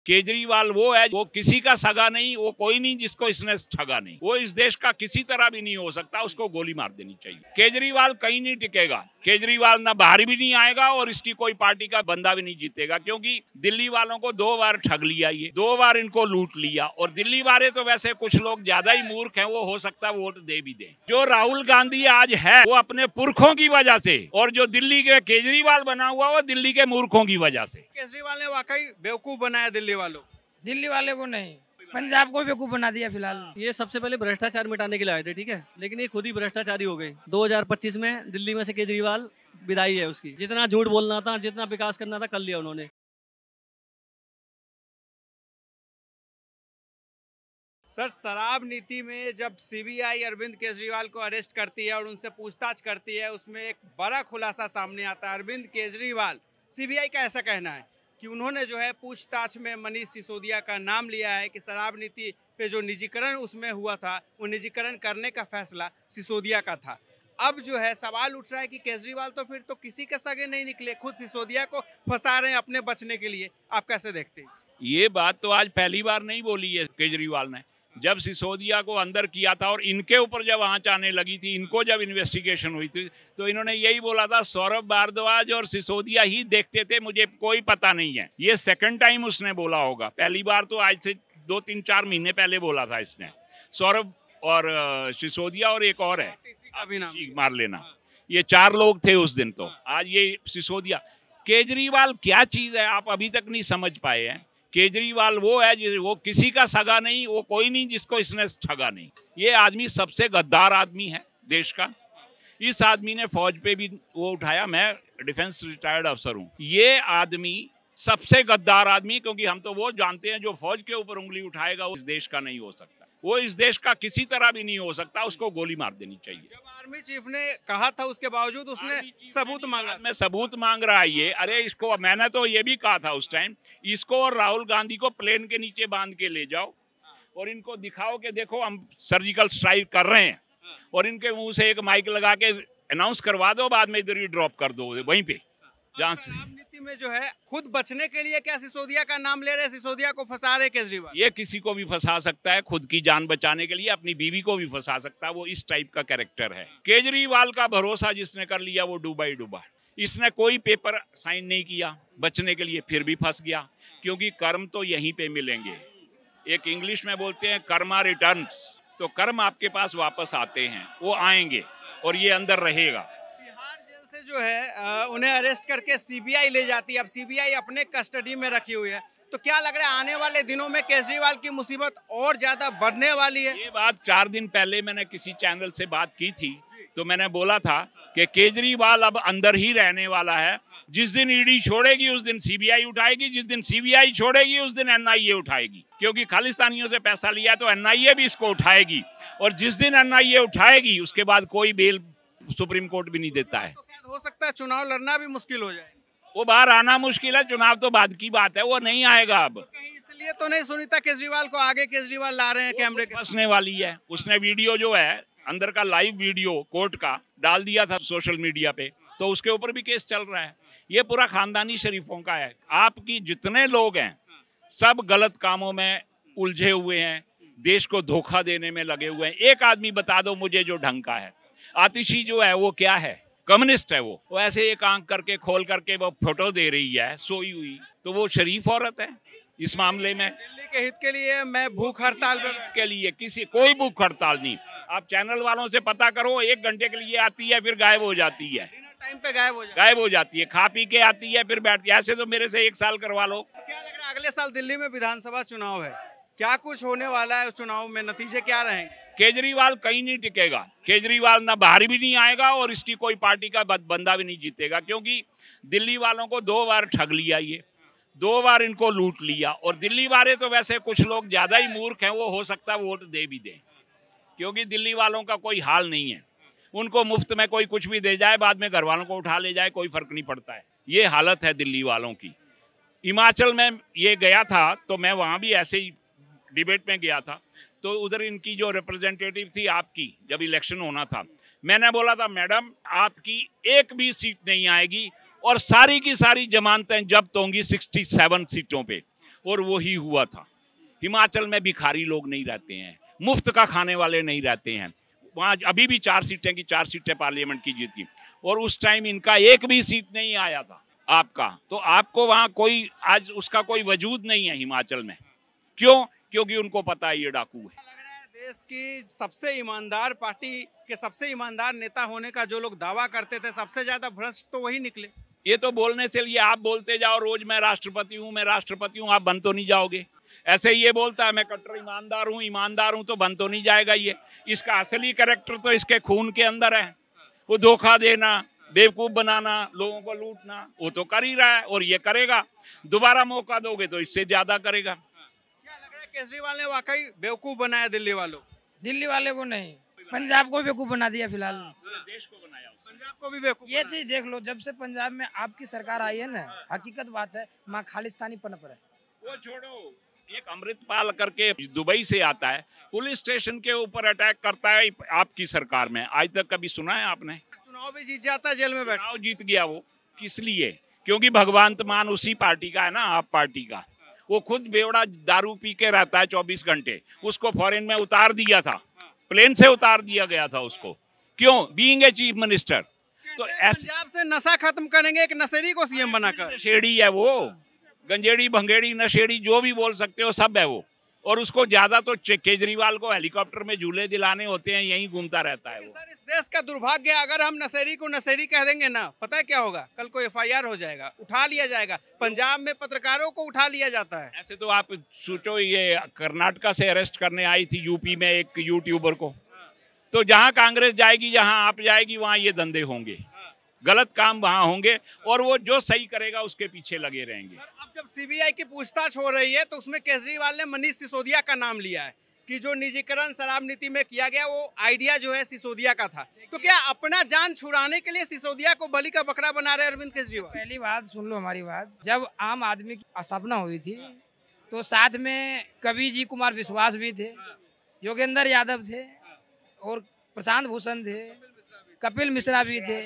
केजरीवाल वो है, वो किसी का सगा नहीं, वो कोई नहीं जिसको इसने ठगा नहीं। वो इस देश का किसी तरह भी नहीं हो सकता, उसको गोली मार देनी चाहिए। केजरीवाल कहीं नहीं टिकेगा। केजरीवाल ना बाहर भी नहीं आएगा और इसकी कोई पार्टी का बंदा भी नहीं जीतेगा, क्योंकि दिल्ली वालों को 2 बार ठग लिया, ये 2 बार इनको लूट लिया। और दिल्ली वाले तो वैसे कुछ लोग ज्यादा ही मूर्ख हैं, वो हो सकता है वोट दे भी दे। जो राहुल गांधी आज है वो अपने पुरखों की वजह से, और जो दिल्ली के केजरीवाल बना हुआ वो दिल्ली के मूर्खों की वजह से। केजरीवाल ने वाकई बेवकूफ बनाया दिल्ली वाले को नहीं, पंजाब को बेवकूफ बना दिया। फिलहाल ये सबसे पहले भ्रष्टाचार मिटाने के लिए आए थे, ठीक है, लेकिन ये खुद ही भ्रष्टाचारी हो गए। 2025 में दिल्ली में से केजरीवाल विदाई है उसकी। जितना झूठ बोलना था, जितना विकास करना था, कर लिया उन्होंने। सर, शराब नीति में जब सीबीआई अरविंद केजरीवाल को अरेस्ट करती है और उनसे पूछताछ करती है, उसमें एक बड़ा खुलासा सामने आता है। अरविंद केजरीवाल, सीबीआई का ऐसा कहना है कि उन्होंने जो है पूछताछ में मनीष सिसोदिया का नाम लिया है कि शराब नीति पे जो निजीकरण उसमें हुआ था, वो निजीकरण करने का फैसला सिसोदिया का था। अब जो है सवाल उठ रहा है कि केजरीवाल तो फिर तो किसी के सगे नहीं निकले, खुद सिसोदिया को फंसा रहे हैं अपने बचने के लिए। आप कैसे देखते हैं? ये बात तो आज पहली बार नहीं बोली है केजरीवाल ने। जब सिसोदिया को अंदर किया था और इनके ऊपर जब आंच आने लगी थी, इनको जब इन्वेस्टिगेशन हुई थी, तो इन्होंने यही बोला था सौरभ भारद्वाज और सिसोदिया ही देखते थे, मुझे कोई पता नहीं है। ये सेकंड टाइम उसने बोला होगा। पहली बार तो आज से 2-3-4 महीने पहले बोला था इसने। सौरभ और सिसोदिया और एक और है, मार लेना, ये 4 लोग थे उस दिन। तो आज ये सिसोदिया। केजरीवाल क्या चीज है आप अभी तक नहीं समझ पाए हैं। केजरीवाल वो है, वो किसी का सगा नहीं, वो कोई नहीं जिसको इसने ठगा नहीं। ये आदमी सबसे गद्दार आदमी है देश का। इस आदमी ने फौज पे भी वो उठाया। मैं डिफेंस रिटायर्ड अफसर हूँ। ये आदमी सबसे गद्दार आदमी, क्योंकि हम तो वो जानते हैं जो फौज के ऊपर उंगली उठाएगा वो इस देश का नहीं हो सकता। वो इस देश का किसी तरह भी नहीं हो सकता, उसको गोली मार देनी चाहिए। जब आर्मी चीफ ने कहा था उसके बावजूद उसने सबूत मांगा। मैं सबूत मांग रहा है ये। अरे इसको, मैंने तो ये भी कहा था उस टाइम, इसको और राहुल गांधी को प्लेन के नीचे बांध के ले जाओ और इनको दिखाओ कि देखो हम सर्जिकल स्ट्राइक कर रहे हैं, और इनके मुंह से एक माइक लगा के अनाउंस करवा दो, बाद में इधर ही ड्रॉप कर दो वहीं पे। जहाँ से नीति में जो है खुद बचने के लिए क्या सिसोदिया का नाम ले रहे, सिसोदिया को फंसा रहे केजरीवाल? ये किसी को भी फंसा सकता है, खुद की जान बचाने के लिए अपनी बीवी को भी फंसा सकता है। वो इस टाइप का कैरेक्टर है। केजरीवाल का भरोसा जिसने कर लिया वो डूबा ही डूबा। इसने कोई पेपर साइन नहीं किया बचने के लिए, फिर भी फंस गया, क्योंकि कर्म तो यहीं पे मिलेंगे। एक इंग्लिश में बोलते हैं कर्मा रिटर्न्स, तो कर्म आपके पास वापस आते हैं, वो आएंगे और ये अंदर रहेगा। से जो है उन्हें अरेस्ट करके सीबीआई ले जाती है। अब सीबीआई अपने कस्टडी में रखी हुई है, तो क्या लग रहा है आने वाले दिनों में केजरीवाल की मुसीबत और ज्यादा बढ़ने वाली है? ये बात 4 दिन पहले मैंने किसी चैनल से बात की थी, तो मैंने बोला था कि केजरीवाल अब अंदर ही रहने वाला है। जिस दिन ईडी छोड़ेगी उस दिन सीबीआई उठाएगी, जिस दिन सीबीआई छोड़ेगी उस दिन एनआईए उठाएगी, क्योंकि खालिस्तानियों से पैसा लिया तो एनआईए भी इसको उठाएगी। और जिस दिन एनआईए उठाएगी उसके बाद कोई बेल सुप्रीम कोर्ट भी नहीं देता है। तो शायद हो सकता है चुनाव लड़ना भी मुश्किल हो जाए। वो बाहर आना मुश्किल है, चुनाव तो बाद की बात है, वो नहीं आएगा अब। कहीं इसलिए तो नहीं सुनीता केजरीवाल को आगे केजरीवाल ला रहे हैं कैमरे के? फंसने वाली है। उसने वीडियो जो है अंदर का लाइव वीडियो कोर्ट का डाल दिया था सोशल मीडिया पे, तो उसके ऊपर भी केस चल रहा है। ये पूरा खानदानी शरीफों का है। आपकी जितने लोग हैं सब गलत कामों में उलझे हुए हैं, देश को धोखा देने में लगे हुए हैं। एक आदमी बता दो मुझे जो ढंग का है। आतिशी जो है वो क्या है? कम्युनिस्ट है। वो ऐसे एक आंख करके खोल करके वो फोटो दे रही है सोई हुई, तो वो शरीफ औरत है इस मामले में। दिल्ली के हित के लिए मैं भूख हड़ताल के लिए किसी कोई भूख हड़ताल नहीं। आप चैनल वालों से पता करो, 1 घंटे के लिए आती है फिर गायब हो जाती है। टाइम पे गायब हो जाती है, खा पी के आती है फिर बैठती है। ऐसे तो मेरे से 1 साल करवा लो। क्या लग रहा है अगले साल दिल्ली में विधानसभा चुनाव है, क्या कुछ होने वाला है उस चुनाव में? नतीजे क्या रहेंगे? केजरीवाल कहीं नहीं टिकेगा। केजरीवाल ना बाहर भी नहीं आएगा और इसकी कोई पार्टी का बंदा भी नहीं जीतेगा, क्योंकि दिल्ली वालों को 2 बार ठग लिया, ये 2 बार इनको लूट लिया। और दिल्ली वाले तो वैसे कुछ लोग ज्यादा ही मूर्ख हैं, वो हो सकता है वोट दे भी दें, क्योंकि दिल्ली वालों का कोई हाल नहीं है। उनको मुफ्त में कोई कुछ भी दे जाए, बाद में घर वालों को उठा ले जाए, कोई फर्क नहीं पड़ता है। ये हालत है दिल्ली वालों की। हिमाचल में ये गया था तो मैं वहाँ भी ऐसे ही डिबेट में गया था, तो उधर इनकी जो रिप्रेजेंटेटिव थी आपकी, जब इलेक्शन होना था, मैंने बोला था मैडम आपकी एक भी सीट नहीं आएगी और सारी की सारी जमानतें जब्त होंगी 67 सीटों पे। और वही हुआ था। हिमाचल में भिखारी लोग नहीं रहते हैं, मुफ्त का खाने वाले नहीं रहते हैं। वहाँ अभी भी 4 सीटें पार्लियामेंट की जीती, और उस टाइम इनका एक भी सीट नहीं आया था आपका। तो आपको वहाँ कोई आज उसका कोई वजूद नहीं है हिमाचल में। क्यों? क्योंकि उनको पता है ये डाकू है। देश की सबसे ईमानदार पार्टी के सबसे ईमानदार नेता होने का जो लोग दावा करते थे, सबसे ज्यादा भ्रष्ट तो वही निकले। ये तो बोलने से लिए आप बोलते जाओ रोज मैं राष्ट्रपति हूँ, आप बन तो नहीं जाओगे। ऐसे ये बोलता है मैं कट्टर ईमानदार हूँ, तो बन तो नहीं जाएगा ये। इसका असली कैरेक्टर तो इसके खून के अंदर है। वो धोखा देना, बेवकूफ बनाना, लोगों को लूटना, वो तो कर ही रहा है और ये करेगा। दोबारा मौका दोगे तो इससे ज्यादा करेगा। क्या लग रहा है केजरीवाल ने वाकई बेवकूफ बनाया दिल्ली वालों? दिल्ली वाले को नहीं, पंजाब को बेवकूफ बना दिया फिलहाल। देश को बनाया, पंजाब को भी बेवकूफ। ये चीज देख लो, जब से पंजाब में आपकी सरकार आई है ना, हकीकत बात है, माँ खालिस्तानी पनप रहा है। वो छोड़ो, एक अमृतपाल करके दुबई से आता है, पुलिस स्टेशन के ऊपर अटैक करता है आपकी सरकार में। आज तक कभी सुना है आपने? चुनाव भी जीत जाता है, जेल में बैठा। चुनाव जीत गया वो, किस लिए? क्योंकि भगवंत मान उसी पार्टी का है ना, आप पार्टी का। वो खुद बेवड़ा दारू पी के रहता है 24 घंटे। उसको फॉरेन में उतार दिया था, प्लेन से उतार दिया गया था उसको। क्यों? Being a chief minister. तो ऐसे पंजाब से नशा खत्म करेंगे, एक नशेड़ी को सीएम बनाकर। नशेड़ी है वो, गंजेड़ी भंगेड़ी नशेड़ी जो भी बोल सकते हो, सब है वो। और उसको ज्यादा तो केजरीवाल को हेलीकॉप्टर में झूले दिलाने होते हैं, यहीं घूमता रहता है वो। सर, इस देश का दुर्भाग्य, अगर हम नशेड़ी को नशेड़ी कह देंगे ना, पता है क्या होगा? कल को एफआईआर हो जाएगा, उठा लिया जाएगा। पंजाब में पत्रकारों को उठा लिया जाता है। ऐसे तो आप सोचो, ये कर्नाटका से अरेस्ट करने आई थी यूपी में एक यूट्यूबर को। तो जहां कांग्रेस जाएगी, जहां आप जाएगी, वहां ये धंधे होंगे, गलत काम वहां होंगे, और वो जो सही करेगा उसके पीछे लगे रहेंगे। अब जब सीबीआई की पूछताछ हो रही है, तो उसमें केजरीवाल ने मनीष सिसोदिया का नाम लिया है कि जो निजीकरण शराब नीति में किया गया, वो आइडिया जो है सिसोदिया का था। तो क्या अपना जान छुड़ाने के लिए सिसोदिया को बलि का बकरा बना रहे अरविंद केजरीवाल? पहली बात सुन लो हमारी बात, जब आम आदमी की स्थापना हुई थी तो साथ में कवि जी कुमार विश्वास भी थे, योगेंद्र यादव थे, और प्रशांत भूषण थे, कपिल मिश्रा भी थे।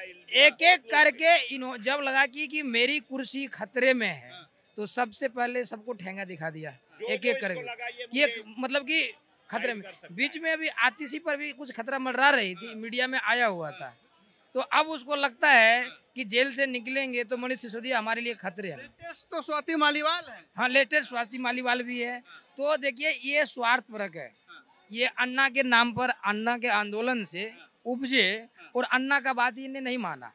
एक एक करके जब लगा कि मेरी कुर्सी खतरे में है, तो सबसे पहले सबको ठेंगा दिखा दिया, एक एक करके। ये मतलब कि खतरे में, बीच में अभी आतिशी पर भी कुछ खतरा मंडरा रही थी, मीडिया में आया हुआ था। तो अब उसको लगता है कि जेल से निकलेंगे तो मनीष सिसोदिया हमारे लिए खतरे है। लेटेस्ट तो स्वाति मालीवाल है। हाँ, लेटेस्ट स्वाति मालीवाल भी है। तो देखिए, ये स्वार्थ परक है। ये अन्ना के नाम पर, अन्ना के आंदोलन से उपजे, और अन्ना का बात इन्हें नहीं माना।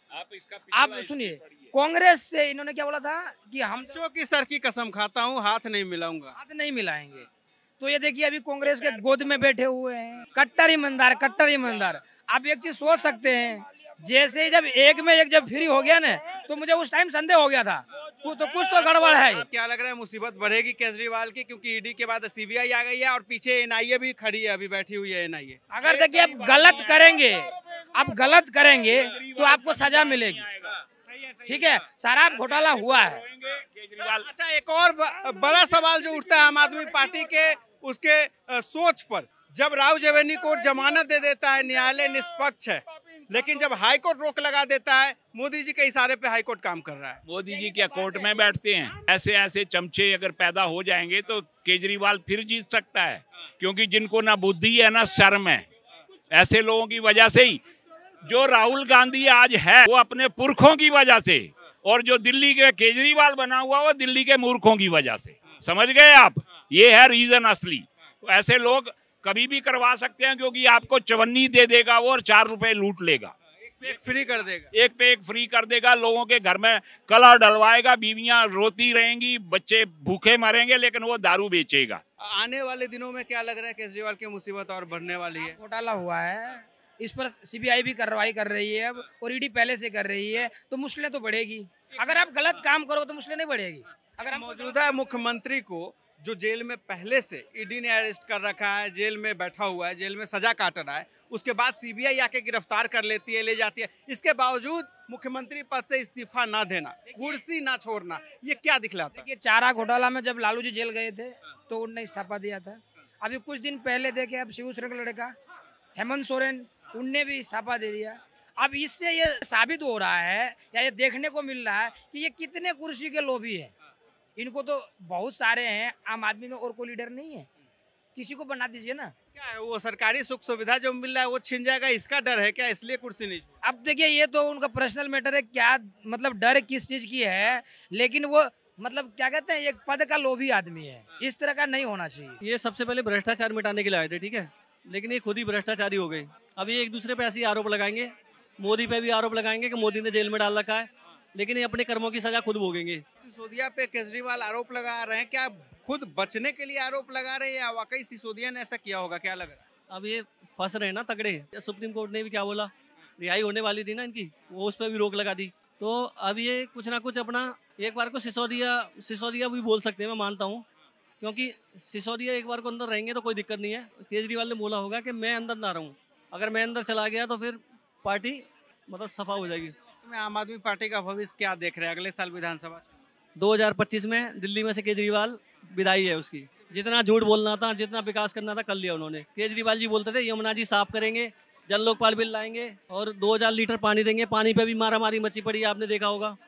आप सुनिए, कांग्रेस से इन्होंने क्या बोला था कि हम बच्चों की सर की कसम खाता हूँ, हाथ नहीं मिलाऊंगा। हाथ नहीं मिलाएंगे। तो ये देखिए, अभी कांग्रेस के गोद में बैठे हुए हैं, कट्टर ईमानदार, कट्टर ईमानदार। आप एक चीज सोच सकते हैं, जैसे ही जब एक में एक जब फ्री हो गया ना, तो मुझे उस टाइम संदेह हो गया था, तो कुछ तो गड़बड़ है। क्या लग रहा है, मुसीबत बढ़ेगी केजरीवाल की? क्योंकि ईडी के बाद सीबीआई आ गई है, और पीछे एनआईए भी खड़ी है, अभी बैठी हुई है एनआईए। अगर देखिए आप गलत करेंगे तो आपको सजा मिलेगी। ठीक है, शराब घोटाला हुआ है। अच्छा, एक और बड़ा सवाल जो उठता है आम आदमी पार्टी के उसके सोच पर, जब राव जवेनी कोर्ट जमानत दे देता है, न्यायालय निष्पक्ष है, लेकिन जब हाई कोर्ट रोक लगा देता है, मोदी जी के इशारे पे हाई कोर्ट काम कर रहा है। मोदी जी क्या कोर्ट में बैठते हैं? ऐसे ऐसे चमचे अगर पैदा हो जाएंगे तो केजरीवाल फिर जीत सकता है, क्योंकि जिनको ना बुद्धि है ना शर्म है, ऐसे लोगों की वजह से ही जो राहुल गांधी आज है, वो अपने पुरखों की वजह से, और जो दिल्ली के केजरीवाल बना हुआ वो दिल्ली के मूर्खों की वजह से। समझ गए आप? ये है रीजन असली। तो ऐसे लोग कभी भी करवा सकते हैं, क्योंकि आपको चवन्नी दे देगा वो, और 4 रुपए लूट लेगा, एक फ्री कर देगा, एक पे एक फ्री कर देगा। लोगों के घर में कलर डलवाएगा, बीवियां रोती रहेंगी, बच्चे भूखे मरेंगे, लेकिन वो दारू बेचेगा। आने वाले दिनों में क्या लग रहा है, केजरीवाल की मुसीबत और बढ़ने वाली है? घोटाला हुआ है, इस पर सीबीआई भी कार्रवाई कर रही है अब, और ईडी पहले से कर रही है, तो मुश्किलें तो बढ़ेगी। अगर आप गलत काम करो तो मुश्किलें नहीं बढ़ेगी। अगर हम मौजूदा मुख्यमंत्री को जो जेल में पहले से ईडी ने अरेस्ट कर रखा है, जेल में बैठा हुआ है, जेल में सजा काट रहा है, उसके बाद सीबीआई आके गिरफ्तार कर लेती है, ले जाती है, इसके बावजूद मुख्यमंत्री पद से इस्तीफा ना देना, कुर्सी ना छोड़ना, ये क्या दिखलाता है? देखिए, चारा घोटाला में जब लालू जी जेल गए थे तो उनने इस्तीफा दिया था। अभी कुछ दिन पहले देखे, अब शिवसेना का लड़का हेमंत सोरेन, उनने भी इस्तीफा दे दिया। अब इससे ये साबित हो रहा है, या ये देखने को मिल रहा है कि ये कितने कुर्सी के लोभी है। इनको तो बहुत सारे हैं, आम आदमी में और कोई लीडर नहीं है, किसी को बना दीजिए ना। क्या है वो सरकारी सुख सुविधा जो मिल रहा है वो छिन जाएगा, इसका डर है क्या, इसलिए कुर्सी नहीं छोड़ी? अब देखिए ये तो उनका पर्सनल मैटर है, क्या मतलब डर किस चीज की है, लेकिन वो मतलब क्या कहते हैं एक पद का लोभी आदमी है, इस तरह का नहीं होना चाहिए। ये सबसे पहले भ्रष्टाचार मिटाने के लिए आए थे, ठीक है, लेकिन ये खुद ही भ्रष्टाचारी हो गए। अब ये एक दूसरे पे ऐसे ही आरोप लगाएंगे, मोदी पे भी आरोप लगाएंगे कि मोदी ने जेल में डाल रखा है, लेकिन ये अपने कर्मों की सजा खुद भोगेंगे। सिसोदिया पे केजरीवाल आरोप लगा रहे हैं, क्या खुद बचने के लिए आरोप लगा रहे हैं या वाकई सिसोदिया ने ऐसा किया होगा, क्या लग रहा है? अब ये फंस रहे हैं ना तगड़े। सुप्रीम कोर्ट ने भी क्या बोला, रिहाई होने वाली थी ना इनकी, वो उस पर भी रोक लगा दी। तो अब ये कुछ ना कुछ अपना एक बार को सिसोदिया भी बोल सकते हैं, मैं मानता हूँ, क्योंकि सिसोदिया एक बार को अंदर रहेंगे तो कोई दिक्कत नहीं है। केजरीवाल ने बोला होगा कि मैं अंदर ना रहूँ, अगर मैं अंदर चला गया तो फिर पार्टी मतलब सफा हो जाएगी। में आम आदमी पार्टी का भविष्य क्या देख रहे हैं अगले साल विधानसभा? 2025 में दिल्ली में से केजरीवाल विदाई है उसकी। जितना झूठ बोलना था, जितना विकास करना था कर लिया उन्होंने। केजरीवाल जी बोलते थे यमुना जी साफ करेंगे, जन लोकपाल बिल लाएंगे और 2000 लीटर पानी देंगे। पानी पे भी मारामारी मची पड़ी है, आपने देखा होगा।